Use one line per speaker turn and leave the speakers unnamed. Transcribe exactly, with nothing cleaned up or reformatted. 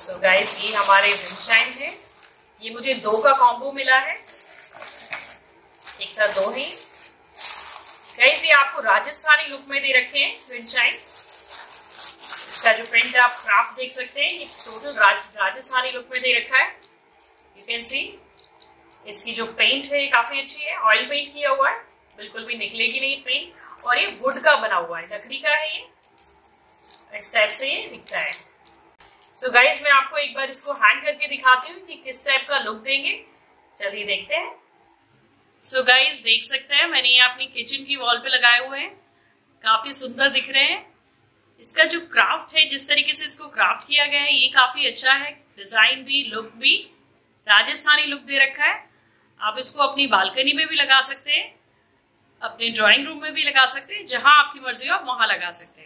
So guys ये हमारे wind chime है। ये मुझे दो का कॉम्बो मिला है, एक साथ दो ही। गाइस ये आपको राजस्थानी लुक में दे रखे हैं विंड चाइम। इसका जो प्रिंट आप क्राफ्ट देख सकते हैं, ये टोटल राज, राजस्थानी लुक में दे रखा है। यू कैन सी इसकी जो पेंट है ये काफी अच्छी है, ऑयल पेंट किया हुआ है, बिल्कुल भी निकलेगी नहीं पेंट। और ये वुड का बना हुआ है, लकड़ी का है ये, इस टाइप से ये दिखता है। सो so गाइज मैं आपको एक बार इसको हैंग करके दिखाती हूँ कि किस टाइप का लुक देंगे। चलिए देखते हैं। सो so गाइज देख सकते हैं मैंने ये अपनी किचन की वॉल पे लगाए हुए हैं, काफी सुंदर दिख रहे हैं। इसका जो क्राफ्ट है, जिस तरीके से इसको क्राफ्ट किया गया है, ये काफी अच्छा है। डिजाइन भी, लुक भी राजस्थानी लुक दे रखा है। आप इसको अपनी बालकनी में भी लगा सकते हैं, अपने ड्राइंग रूम में भी लगा सकते हैं, जहां आपकी मर्जी हो आप वहां लगा सकते हैं।